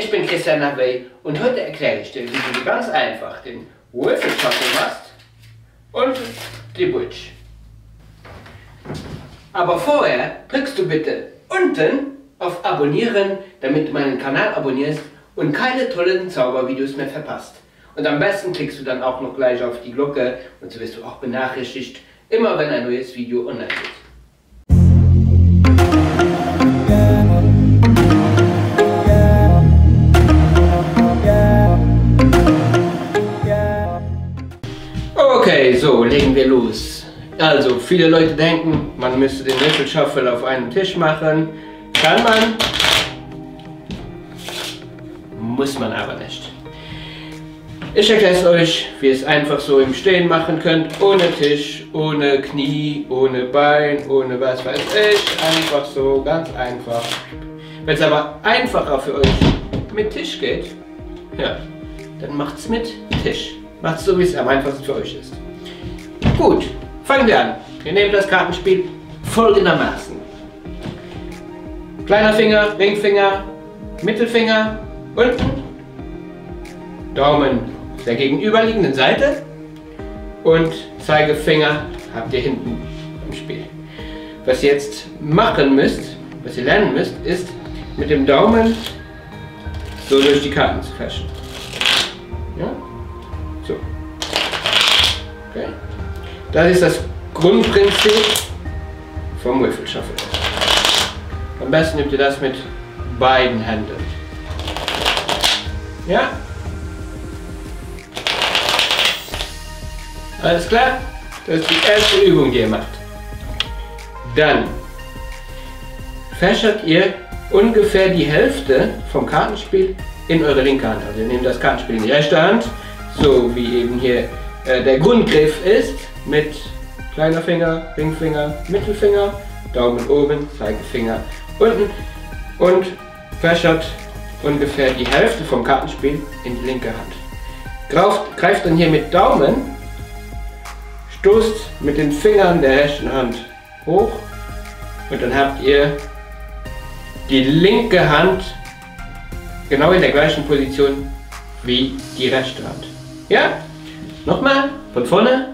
Ich bin Christian Navey und heute erkläre ich dir, wie du ganz einfach den Würfelshuffle machst und die Bridge. Aber vorher drückst du bitte unten auf Abonnieren, damit du meinen Kanal abonnierst und keine tollen Zaubervideos mehr verpasst. Und am besten klickst du dann auch noch gleich auf die Glocke und so wirst du auch benachrichtigt, immer wenn ein neues Video online ist. Okay, so legen wir los. Also, viele Leute denken, man müsste den Würfelshuffle auf einem Tisch machen. Kann man, muss man aber nicht. Ich erkläre es euch, wie ihr es einfach so im Stehen machen könnt, ohne Tisch, ohne Knie, ohne Bein, ohne was weiß ich. Einfach so, ganz einfach. Wenn es aber einfacher für euch mit Tisch geht, ja, dann macht es mit Tisch. Macht es so, wie es am einfachsten für euch ist. Gut, fangen wir an. Wir nehmen das Kartenspiel folgendermaßen. Kleiner Finger, Ringfinger, Mittelfinger, unten, Daumen auf der gegenüberliegenden Seite und Zeigefinger habt ihr hinten im Spiel. Was ihr jetzt machen müsst, was ihr lernen müsst, ist mit dem Daumen so durch die Karten zu fäschen. Ja? So. Okay. Das ist das Grundprinzip vom Würfelshuffle. Am besten nehmt ihr das mit beiden Händen. Ja? Alles klar? Das ist die erste Übung, die ihr macht. Dann fächert ihr ungefähr die Hälfte vom Kartenspiel in eure linke Hand. Also ihr nehmt das Kartenspiel in die rechte Hand, so wie eben hier der Grundgriff ist, mit kleiner Finger, Ringfinger, Mittelfinger, Daumen oben, Zeigefinger unten und fächert ungefähr die Hälfte vom Kartenspiel in die linke Hand. Greift dann hier mit Daumen, stoßt mit den Fingern der rechten Hand hoch und dann habt ihr die linke Hand genau in der gleichen Position wie die rechte Hand. Ja? Nochmal, von vorne.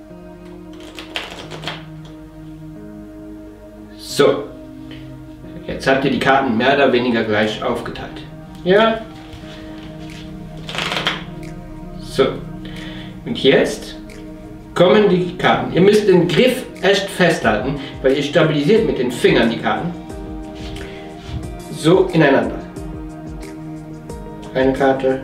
So. Jetzt habt ihr die Karten mehr oder weniger gleich aufgeteilt. Ja? So. Und jetzt kommen die Karten. Ihr müsst den Griff echt festhalten, weil ihr stabilisiert mit den Fingern die Karten. So ineinander. Eine Karte.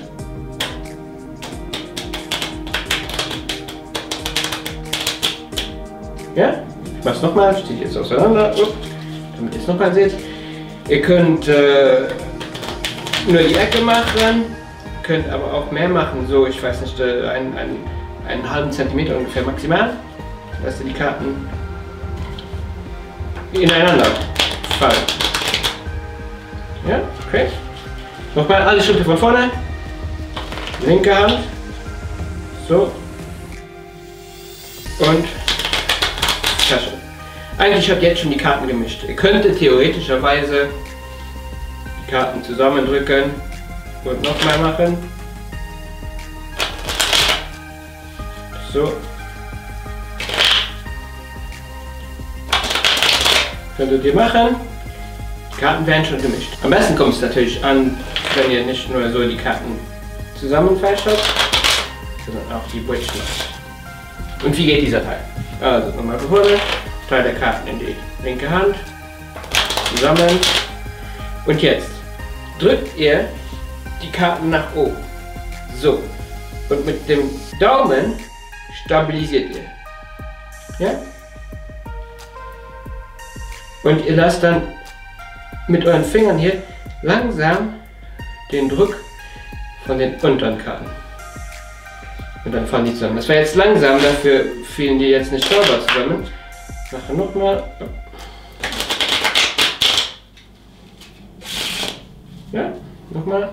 Ja? Ich mach's nochmal, ich ziehe jetzt auseinander, damit ihr es nochmal seht. Ihr könnt nur die Ecke machen, könnt aber auch mehr machen, so ich weiß nicht, einen halben Zentimeter ungefähr maximal, dass ihr die Karten ineinander fallen. Ja, okay. Nochmal alle Schritte von vorne. Linke Hand. So. Und Tasche. Eigentlich habt ihr jetzt schon die Karten gemischt. Ihr könntet theoretischerweise die Karten zusammendrücken und nochmal machen. So. Könntet ihr machen. Die Karten werden schon gemischt. Am besten kommt es natürlich an, wenn ihr nicht nur so die Karten zusammenfächert, sondern auch die Bridge macht. Und wie geht dieser Teil? Also nochmal von vorne, Teil der Karten in die linke Hand, zusammen. Und jetzt drückt ihr die Karten nach oben. So. Und mit dem Daumen stabilisiert ihr. Ja? Und ihr lasst dann mit euren Fingern hier langsam den Druck von den unteren Karten. Und dann fallen die zusammen. Das war jetzt langsam, dafür fielen die jetzt nicht sauber zusammen. Ich mache nochmal. Ja, nochmal.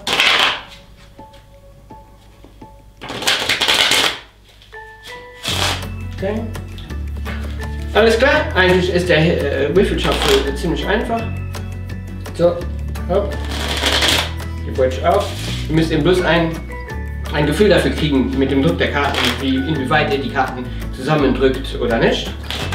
Okay. Alles klar? Eigentlich ist der Würfelshuffle ziemlich einfach. So, hopp. Ihr Bridge auf. Ihr müsst eben bloß ein Gefühl dafür kriegen mit dem Druck der Karten, inwieweit ihr die Karten zusammendrückt oder nicht.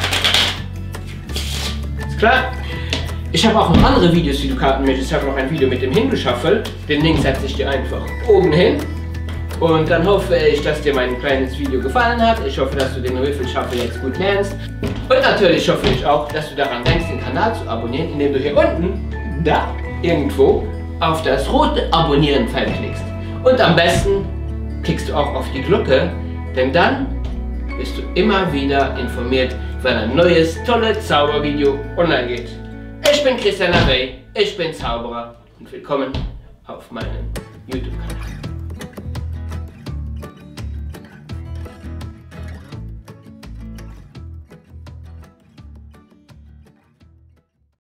Ist klar? Ich habe auch noch andere Videos, wie du Karten mischst. Ich habe noch ein Video mit dem Hindu-Shuffle. Den Link setze ich dir einfach oben hin. Und dann hoffe ich, dass dir mein kleines Video gefallen hat. Ich hoffe, dass du den Würfel-Shuffle jetzt gut lernst. Und natürlich hoffe ich auch, dass du daran denkst, den Kanal zu abonnieren, indem du hier unten, da, irgendwo, auf das rote Abonnieren-Feld klickst. Und am besten klickst du auch auf die Glocke, denn dann bist du immer wieder informiert, wenn ein neues, tolles Zaubervideo online geht. Ich bin Christian Lavey, ich bin Zauberer und willkommen auf meinem YouTube-Kanal.